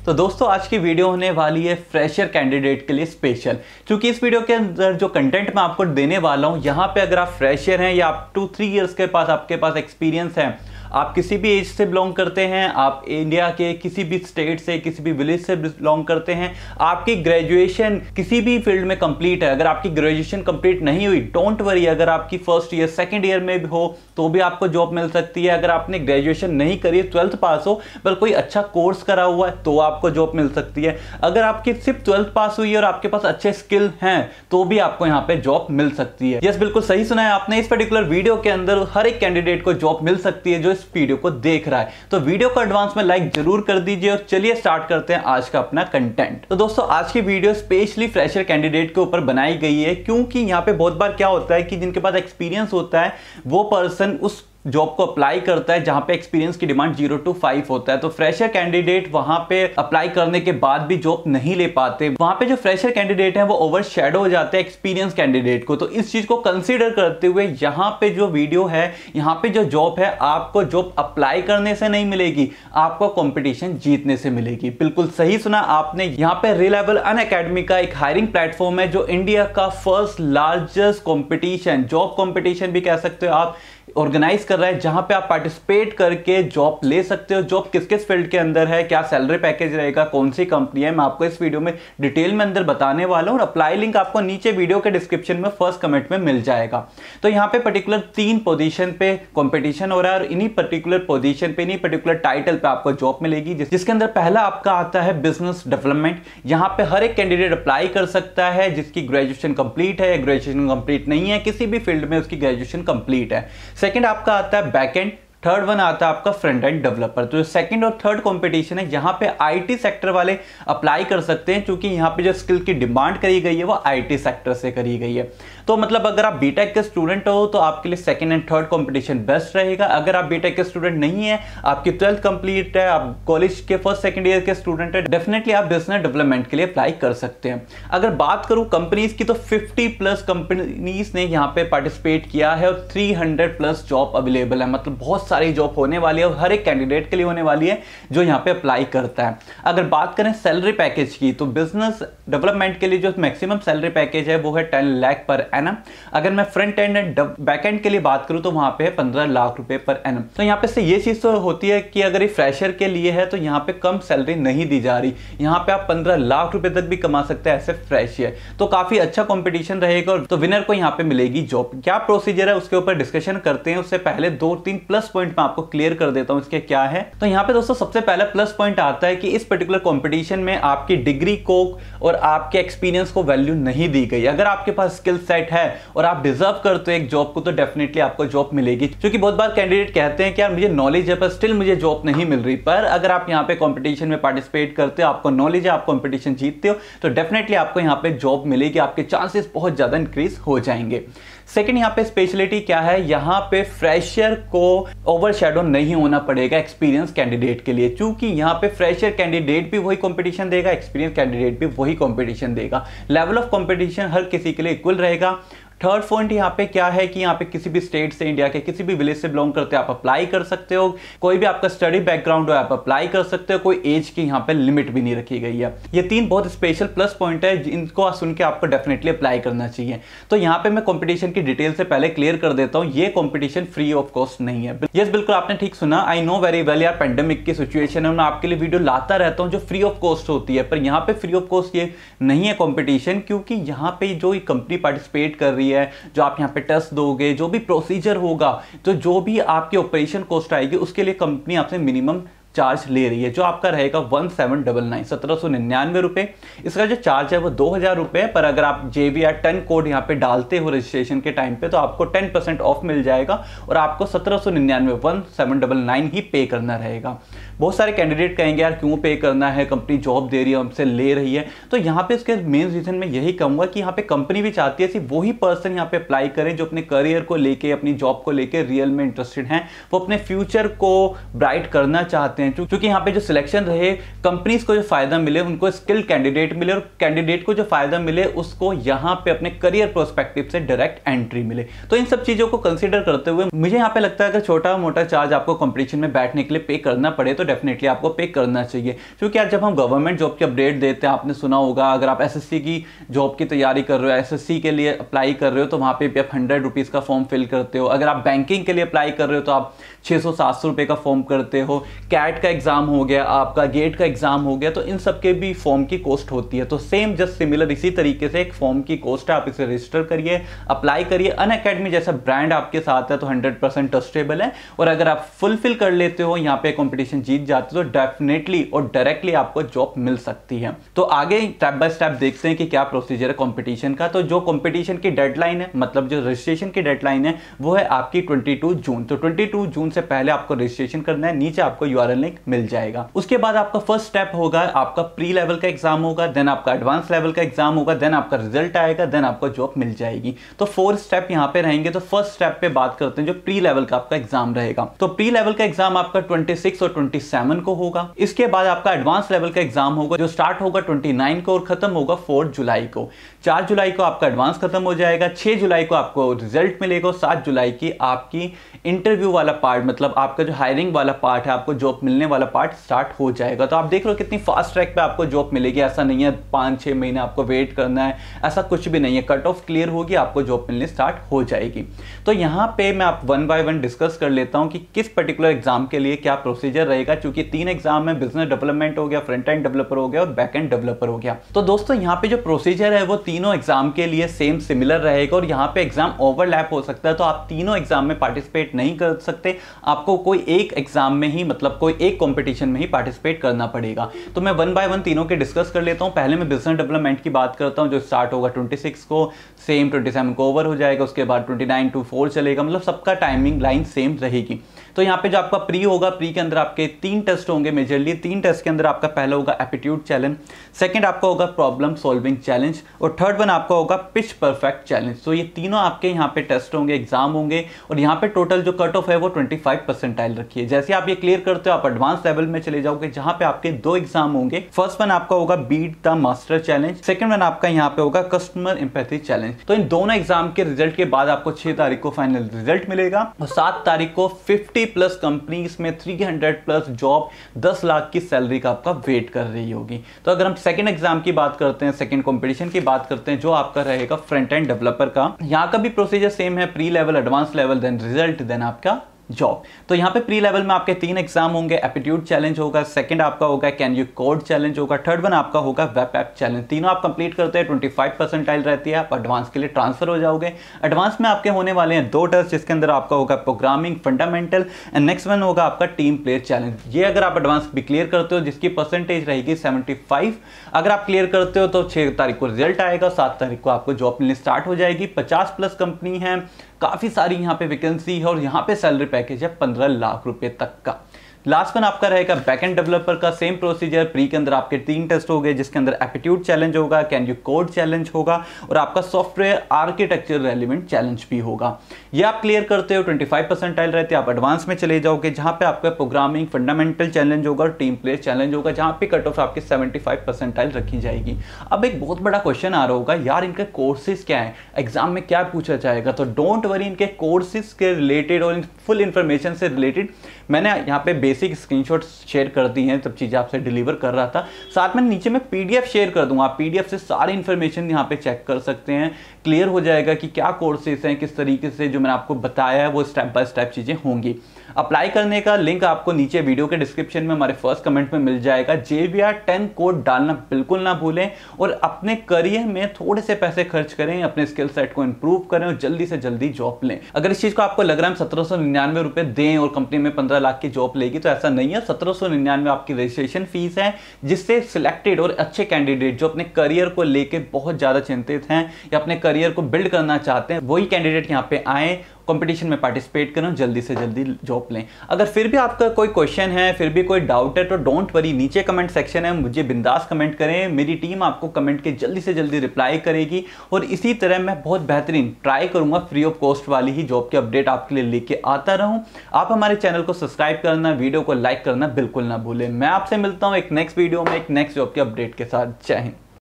तो दोस्तों आज की वीडियो होने वाली है फ्रेशर कैंडिडेट के लिए स्पेशल, क्योंकि इस वीडियो के अंदर जो कंटेंट मैं आपको देने वाला हूं, यहां पे अगर आप फ्रेशर हैं या आप 2-3 इयर्स के पास आपके पास एक्सपीरियंस है, आप किसी भी एज से बिलोंग करते हैं, आप इंडिया के किसी भी स्टेट से किसी भी विलेज से बिलोंग करते हैं, आपकी ग्रेजुएशन किसी भी फील्ड में कंप्लीट है, अगर आपकी ग्रेजुएशन कंप्लीट नहीं हुई डोंट वरी, अगर आपकी फर्स्ट ईयर सेकंड ईयर में भी हो तो भी आपको जॉब मिल सकती है। अगर आपने ग्रेजुएशन नहीं करी, 12th पास हो पर कोई अच्छा कोर्स करा हुआ है तो आपको जॉब मिल सकती है। अगर आपकी सिर्फ 12th पास हुई है और आपके पास अच्छे स्किल हैं तो भी आपको यहाँ पे जॉब मिल सकती है। यस, बिल्कुल सही सुना है आपने। इस पर्टिकुलर वीडियो के अंदर हर एक कैंडिडेट को जॉब मिल सकती है जो इस वीडियो को देख रहा है। तो वीडियो को एडवांस में लाइक जरूर कर दीजिए और चलिए स्टार्ट करते हैं आज का अपना कंटेंट। तो दोस्तों आज की वीडियो स्पेशली फ्रेशर कैंडिडेट के ऊपर बनाई गई है, क्योंकि यहाँ पे बहुत बार क्या होता है कि जिनके पास एक्सपीरियंस होता है वो पर्सन उस जॉब को अप्लाई करता है जहां पे एक्सपीरियंस की डिमांड 0 to 5 होता है। तो फ्रेशर कैंडिडेट वहां पे अप्लाई करने के बाद भी जॉब नहीं ले पाते, वहां पे जो फ्रेशर कैंडिडेट है वो ओवरशैडो हो जाते हैं एक्सपीरियंस कैंडिडेट को। तो इस चीज को कंसीडर करते हुए यहां पे जो वीडियो है, यहां पे जो जॉब है, आपको जॉब अप्लाई करने से नहीं मिलेगी, आपको कंपटीशन जीतने से मिलेगी। बिल्कुल सही सुना आपने। यहाँ पे रिलायबल अनअकैडमी का एक हायरिंग प्लेटफॉर्म है जो इंडिया का first largest competition, job competition भी कह सकते हो आप, ऑर्गेनाइज कर रहा है, जहां पे आप पार्टिसिपेट करके जॉब ले सकते हो। जॉब किस किस फील्ड के अंदर है, क्या सैलरी पैकेज रहेगा, कौन सी कंपनी है, मैं आपको इस वीडियो में डिटेल में अंदर बताने वाला हूं और अप्लाई लिंक आपको नीचे वीडियो के डिस्क्रिप्शन में फर्स्ट कमेंट में मिल जाएगा। तो यहां पे पर्टिकुलर 3 पोजीशन पे कंपटीशन हो रहा है और इन्हीं पर्टिकुलर पोजीशन पे, इन्हीं पर्टिकुलर टाइटल पे आपको जॉब मिलेगी, जिसके अंदर पहला आपका आता है बिजनेस डेवलपमेंट। यहां पे हर एक कैंडिडेट अप्लाई कर सकता है जिसकी ग्रेजुएशन कंप्लीट है, ग्रेजुएशन कंप्लीट नहीं है, किसी भी फील्ड में उसकी ग्रेजुएशन कंप्लीट है। सेकंड आपका आता है बैकएंड, थर्ड वन आता है आपका फ्रंट एंड डेवलपर। तो जो सेकंड और थर्ड कंपटीशन है यहाँ पे आईटी सेक्टर वाले अप्लाई कर सकते हैं, क्योंकि यहाँ पे जो स्किल की डिमांड करी गई है वो आईटी सेक्टर से करी गई है। तो मतलब अगर आप बीटेक के स्टूडेंट हो तो आपके लिए second and third competition best रहेगा। अगर आप बीटेक के स्टूडेंट नहीं है, आपकी 12th कंप्लीट है, आप कॉलेज के फर्स्ट सेकंड ईयर के स्टूडेंट है, डेफिनेटली आप बिजनेस डेवलपमेंट के लिए अप्लाई कर सकते हैं। अगर बात करूं कंपनीज की तो 50+ कंपनीज ने यहाँ पे पार्टिसिपेट किया है और 300+ जॉब अवेलेबल है। मतलब बहुत सारी जॉब होने वाली है और हर एक कैंडिडेट के लिए होने वाली है जो यहां पे अप्लाई करता है। अगर बात करें सैलरी पैकेज की तो बिजनेस डेवलपमेंट के लिए जो मैक्सिमम सैलरी पैकेज है वो है 10 लाख पर एनम। अगर मैं front end and back end के लिए बात करूं तो वहां पे है 15 लाख रुपए पर एनम। तो यहां पे से ये चीज तो होती है कि अगर ये फ्रेशर के लिए है तो यहां पे कम सैलरी नहीं दी जा रही, यहां पे आप 15 लाख रुपए तक भी कमा सकते हैं ऐसे फ्रेशर। तो काफी अच्छा कंपटीशन रहेगा और तो विनर को यहां पे मिलेगी जॉब। क्या प्रोसीजर है उसके ऊपर डिस्कशन करते हैं, उससे पहले 2-3 प्लस पॉइंट में आपको क्लियर कर देता हूं इसके क्या है। तो यहां पे दोस्तों सबसे पहला प्लस पॉइंट आता है कि इस पर्टिकुलर कंपटीशन में आपकी डिग्री को और आपके एक्सपीरियंस को वैल्यू नहीं दी गई। अगर आपके पास स्किल सेट है और आप डिजर्व करते हो एक जॉब को तो डेफिनेटली आपको जॉब मिलेगी। क्योंकि बहुत बार कैंडिडेट कहते हैं कि यार मुझे नॉलेज है पर स्टिल मुझे जॉब नहीं मिल रही। पर अगर आप यहां पे कंपटीशन में पार्टिसिपेट करते हो, आपको नॉलेज है, आप कंपटीशन जीतते हो तो डेफिनेटली आपको यहां पे जॉब मिलेगी, आपके चांसेस बहुत ज्यादा इंक्रीज हो जाएंगे। सेकंड यहाँ पे स्पेशलिटी क्या है, यहाँ पे फ्रेशर को ओवरशैडो नहीं होना पड़ेगा एक्सपीरियंस कैंडिडेट के लिए, क्योंकि यहाँ पे फ्रेशर कैंडिडेट भी वही कंपटीशन देगा, एक्सपीरियंस कैंडिडेट भी वही कंपटीशन देगा। लेवल ऑफ कंपटीशन हर किसी के लिए इक्वल रहेगा। थर्ड पॉइंट यहाँ पे क्या है कि यहाँ पे किसी भी स्टेट से, इंडिया के किसी भी विलेज से बिलोंग करते हो आप अप्लाई कर सकते हो, कोई भी आपका स्टडी बैकग्राउंड हो आप अप्लाई कर सकते हो, कोई एज की यहाँ पे लिमिट भी नहीं रखी गई है। ये 3 बहुत स्पेशल प्लस पॉइंट है जिनको सुन के आपको डेफिनेटली अप्लाई करना चाहिए। तो यहाँ पे मैं कंपटीशन की डिटेल से पहले क्लियर कर देता हूँ, ये कंपटीशन फ्री ऑफ कॉस्ट नहीं है। यस, बिल्कुल आपने ठीक सुना। आई नो वेरी वेल यार, पेंडेमिक की सिचुएशन है, मैं आपके लिए वीडियो लाता रहता हूँ जो फ्री ऑफ कॉस्ट होती है, पर यहाँ पे फ्री ऑफ कॉस्ट ये नहीं है कंपटीशन, क्योंकि यहाँ पे जो कंपनी पार्टिसिपेट कर रही है, जो आप यहाँ पे टेस्ट दोगे, जो भी प्रोसीजर होगा, तो जो भी आपकी ऑपरेशन कॉस्ट आएगी उसके लिए कंपनी आपसे मिनिमम चार्ज ले रही है, जो आपका रहेगा 1799 रुपए। इसका जो चार्ज है वो 2000 रुपए, पर अगर आप JVR 10 कोड यहाँ पे डालते हो रजिस्ट्रेशन के टाइम पे तो आपको 10% ऑफ मिल जाएगा और आपको 1799 ही पे करना रहेगा। बहुत सारे कैंडिडेट कहेंगे यार क्यों पे करना है, कंपनी जॉब दे रही है, हमसे ले रही है। तो यहाँ पे इसके मेन रीजन में यही कहूंगा कि यहाँ पे कंपनी भी चाहती है कि वही पर्सन यहाँ पे अप्लाई करें जो अपने करियर को लेके, अपनी जॉब को लेके रियल में इंटरेस्टेड हैं, वो अपने फ्यूचर को ब्राइट करना चाहते हैं। क्योंकि यहाँ पे जो सिलेक्शन रहे, कंपनीज को जो फायदा मिले उनको स्किल्ड कैंडिडेट मिले और कैंडिडेट को जो फायदा मिले उसको यहाँ पे अपने करियर प्रोस्पेक्टिव से डायरेक्ट एंट्री मिले। तो इन सब चीजों को कंसीडर करते हुए मुझे यहाँ पे लगता है अगर छोटा मोटा चार्ज आपको कंपटीशन में बैठने के लिए पे करना पड़े तो डेफिनेटली आपको पे करना चाहिए। क्योंकि यार जब हम गवर्नमेंट जॉब की अपडेट देते हैं, आपने सुना होगा, अगर आप एसएससी की जॉब की तैयारी कर रहे हो, एसएससी के लिए अप्लाई कर रहे हो, तो वहाँ पे भी आप 100 रुपीज़ का फॉर्म फिल करते हो। अगर आप बैंकिंग के लिए अप्लाई कर रहे हो तो आप 600-700 रुपये का फॉर्म करते हो। कैट का एग्जाम हो गया, आपका गेट का एग्जाम हो गया, तो इन सब के भी फॉर्म की कॉस्ट होती है। तो सेम जस्ट सिमिलर इसी तरीके से एक फॉर्म की कॉस्ट है, आप इसे रजिस्टर करिए, अप्लाई करिए। अनअकैडमी जैसा ब्रांड आपके साथ है तो 100% ट्रस्टेबल है, और अगर आप फुलफिल कर लेते हो, यहाँ पे कंपटीशन जीत जाते हो, तो डेफिनेटली और डायरेक्टली आपको जॉब मिल सकती है। तो आगे स्टेप बाय स्टेप देखते हैं कि क्या प्रोसीजर है कंपटीशन का। तो जो कंपटीशन की डेडलाइन है, मतलब जो रजिस्ट्रेशन की डेडलाइन है, वो है आपकी 22 जून। तो 22 जून से पहले आपको रजिस्ट्रेशन करना है, नीचे आपको यूआरएल लिंक मिल जाएगा। उसके बाद आपका फर्स्ट स्टेप होगा, आपका प्री लेवल का एग्जाम होगा, देन आपका एडवांस लेवल का एग्जाम होगा, देन आपका रिजल्ट आएगा, देन आपको जॉब मिल जाएगी। तो 4 स्टेप यहाँ पे रहेंगे। तो फर्स्ट स्टेप पे बात करते हैं, जो प्री लेवल का आपका एग्जाम रहेगा। तो प्री लेवल का एग्जाम आपका 26 और 27 को होगा। इसके बाद आपका एडवांस लेवल का एग्जाम होगा, जो स्टार्ट होगा 29 को और खत्म होगा 4 जुलाई को। 4 जुलाई को आपका एडवांस खत्म हो जाएगा, 6 जुलाई को आपको रिजल्ट मिलेगा, 7 जुलाई की आपकी इंटरव्यू वाला पार्ट, मतलब आपका जो हायरिंग वाला पार्ट है, आपको जॉब मिलने वाला पार्ट स्टार्ट हो जाएगा। तो आप देख रहे हो कितनी फास्ट ट्रैक पे आपको जॉब मिलेगी। ऐसा नहीं है 5-6 महीने आपको वेट करना है, ऐसा कुछ भी नहीं है। कट ऑफ क्लियर होगी, आपको जॉब मिलने स्टार्ट हो जाएगी। तो यहाँ पे मैं आप 1 बाय 1 डिस्कस कर लेता हूँ कि किस पर्टिकुलर एग्जाम के लिए क्या प्रोसीजर रहेगा। क्योंकि 3 एग्जाम है, बिजनेस डेवलपमेंट हो गया, फ्रंट एंड डेवलपर हो गया और बैक एंड डेवलपर हो गया। तो दोस्तों यहाँ पे जो प्रोसीजर है वो तीनों एग्जाम के लिए सेम सिमिलर रहेगा, और यहाँ पे एग्जाम ओवरलैप हो सकता है। तो आप तीनों एग्जाम में पार्टिसिपेट नहीं कर सकते, आपको कोई एक एग्जाम में ही, मतलब कोई एक कंपटीशन में ही पार्टिसिपेट करना पड़ेगा। तो मैं 1 बाय 1 तीनों के डिस्कस कर लेता हूं। पहले मैं बिजनेस डेवलपमेंट की बात करता हूं, जो स्टार्ट होगा 26 को, सेम 27 को ओवर हो जाएगा, उसके बाद 29 to 4 चलेगा, मतलब सबका टाइमिंग लाइन सेम रहेगी। तो यहाँ पे जो आपका प्री होगा, प्री के अंदर आपके 3 टेस्ट होंगे मेजरली। 3 टेस्ट के अंदर आपका पहला होगा एप्टीट्यूड चैलेंज, सेकंड आपका होगा प्रॉब्लम सॉल्विंग चैलेंज, और थर्ड वन आपका होगा पिच परफेक्ट चैलेंज। तो ये तीनों आपके यहाँ पे टेस्ट होंगे, एग्जाम होंगे, और यहाँ पे टोटल जो कट ऑफ है वो 25 परसेंटाइल रखिए। जैसे आप ये क्लियर करते हो, आप एडवांस लेवल में चले जाओगे, जहां पे आपके 2 एग्जाम होंगे। फर्स्ट वन आपका होगा beat the master challenge, second one आपका यहाँ पे होगा कस्टमर एम्पैथी चैलेंज। तो इन दोनों एग्जाम के रिजल्ट के बाद आपको 6 तारीख को फाइनल रिजल्ट मिलेगा, और 7 तारीख को 50+ कंपनीज में 300+ जॉब 10 लाख की सैलरी का आपका वेट कर रही होगी। तो अगर हम सेकंड एग्जाम की बात करते हैं, सेकंड कंपटीशन की बात करते हैं, जो आपका रहेगा फ्रंट एंड डेवलपर का, यहाँ का भी प्रोसीजर सेम है, pre level, advance level, then result, then आपका जॉब। तो यहाँ पे प्री लेवल में आपके 3 एग्जाम होंगे, एप्टीट्यूड चैलेंज होगा, सेकंड आपका होगा कैन यू कोड चैलेंज होगा, थर्ड वन आपका होगा वेब ऐप चैलेंज। तीनों आप कंप्लीट करते हैं, 25 परसेंटाइल रहती है, आप एडवांस के लिए ट्रांसफर हो जाओगे। एडवांस में आपके होने वाले हैं 2 टेस्ट, जिसके अंदर आपका होगा programming fundamental, and next one होगा आपका टीम प्लेयर चैलेंज। ये अगर आप एडवांस भी क्लियर करते हो, जिसकी परसेंटेज रहेगी 75, अगर आप क्लियर करते हो तो 6 तारीख को रिजल्ट आएगा, 7 तारीख को आपको जॉब मिलनी स्टार्ट हो जाएगी। 50+ कंपनी है, काफी सारी यहाँ पे वैकेंसी है, और यहाँ पे सैलरी पैकेज है 15 लाख रुपए तक का। लास्ट वन आपका रहेगा बैकएंड डेवलपर का, सेम प्रोसीजर, प्री के अंदर आपके 3 टेस्ट हो गए, जिसके अंदर एप्टीट्यूड चैलेंज होगा, कैन यू कोड चैलेंज होगा, और आपका सॉफ्टवेयर आर्किटेक्चर रेलिवेंट चैलेंज भी होगा। ये आप क्लियर करते हो, 25 परसेंटाइल रहते हैं, आप एडवांस में चले जाओगे, जहां पे आपका प्रोग्रामिंग फंडामेंटल चैलेंज होगा और टीम प्लेयर चैलेंज होगा, जहां पे कट ऑफ आपकी 75 परसेंटाइल रखी जाएगी। अब एक बहुत बड़ा क्वेश्चन आ रहा होगा, यार इनके कोर्सेज क्या है, एग्जाम में क्या पूछा जाएगा। तो डोंट वरी, इनके कोर्सेज के रिलेटेड और फुल इंफॉर्मेशन से रिलेटेड मैंने यहाँ पे बेसिक स्क्रीनशॉट शेयर कर दी हैं, सब चीज़ें आपसे डिलीवर कर रहा था। साथ में नीचे मैं पीडीएफ शेयर कर दूंगा, आप पीडीएफ से सारी इन्फॉर्मेशन यहाँ पे चेक कर सकते हैं। क्लियर हो जाएगा कि क्या कोर्सेज हैं, किस तरीके से जो मैंने आपको बताया है वो स्टेप बाय स्टेप चीज़ें होंगी। अप्लाई करने का लिंक आपको नीचे वीडियो के डिस्क्रिप्शन में हमारे फर्स्ट कमेंट में मिल जाएगा। JVR10 कोड डालना बिल्कुल ना भूलें, और अपने करियर में थोड़े से पैसे खर्च करें, अपने स्किल सेट को इंप्रूव करें, और जल्दी से जल्दी जॉब लें। अगर इस चीज़ को आपको लग रहा है 1799 रुपये दें और कंपनी में 15 लाख की जॉब लेगी, तो ऐसा नहीं है। 1799 आपकी रजिस्ट्रेशन फीस है, जिससे सिलेक्टेड और अच्छे कैंडिडेट जो अपने करियर को लेके बहुत ज़्यादा चिंतित हैं या अपने करियर को बिल्ड करना चाहते हैं, वही कैंडिडेट यहाँ पे आए, कंपटीशन में पार्टिसिपेट करें, जल्दी से जल्दी जॉब लें। अगर फिर भी आपका कोई क्वेश्चन है, फिर भी कोई डाउट है, तो डोंट वरी, नीचे कमेंट सेक्शन है, मुझे बिंदास कमेंट करें, मेरी टीम आपको कमेंट के जल्दी से जल्दी रिप्लाई करेगी। और इसी तरह मैं बहुत बेहतरीन ट्राई करूंगा फ्री ऑफ कॉस्ट वाली ही जॉब की अपडेट आपके लिए लेके आता रहूं। आप हमारे चैनल को सब्सक्राइब करना, वीडियो को लाइक करना बिल्कुल ना भूलें। मैं आपसे मिलता हूं एक नेक्स्ट वीडियो में एक नेक्स्ट जॉब की अपडेट के साथ। जय हिंद।